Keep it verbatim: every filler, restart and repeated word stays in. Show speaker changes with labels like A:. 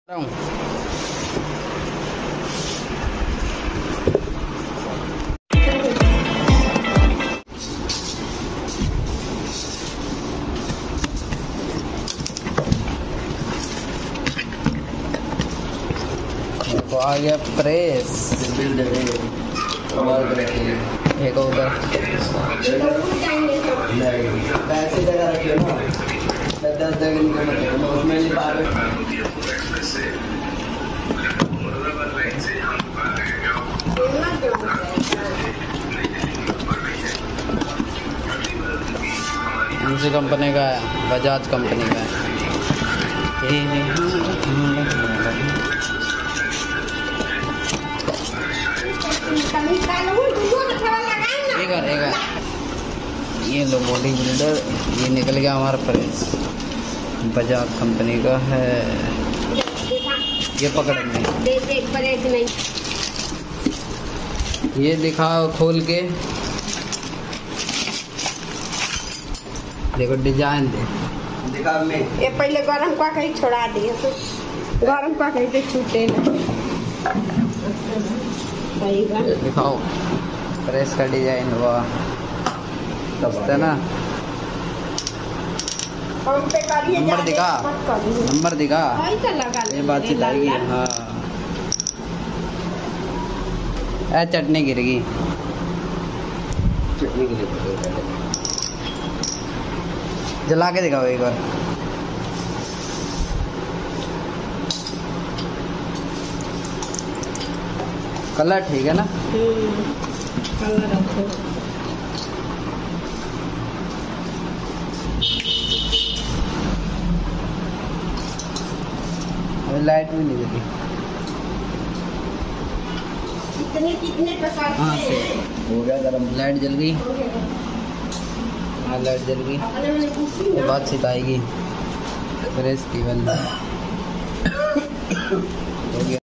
A: तो आ गया प्रेस एक उधर
B: पैसे जगह रखिए ना दस जगह उसमें नहीं पा रहे।
A: कौन सी कंपनी का है? बजाज कंपनी का है। एक और, एक और। ये लो बॉडी बिल्डर, ये निकल गया हमारा प्रेस, बजाज कंपनी का है। ये पकड़ में ये दिखाओ खोल के, देखो डिजाइन दे
B: दिखा में
C: ये पहले गरम का कहीं छोड़ा दिए तो गरम का कहीं से छूटे ना।
A: दिखाओ प्रेस का डिजाइन हुआ दस्ते ना। नंबर दिखा, नंबर दिखा, ये बातचीत आएगी। हाँ ए चटनी गिर गई,
B: चटनी के लिए
A: जला के दिखाओ एक बार। कलर ठीक है ना?
C: कलर अच्छा।
A: लाइट भी नहीं देती।
C: कितने कितने प्रकार
A: हाँ
C: के
A: हो गया गरम, लाइट जल गई। हाँ लाइट जल गई, ये बात सिताएगी प्रेस की बंद हो गया।